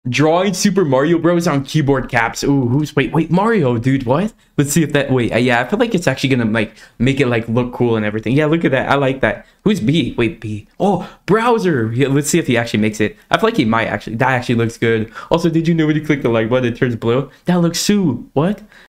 Drawing Super Mario Bros on keyboard caps. Ooh, wait, Mario, dude, what? Let's see if that, wait, yeah, I feel like it's actually gonna, like, make it, like, look cool and everything. Yeah, look at that, I like that. Who's B? Wait, B. Oh, Browser. Yeah, let's see if he actually makes it. I feel like he might actually. That actually looks good. Also, did you know when you click the like button, it turns blue? That looks Sue. What?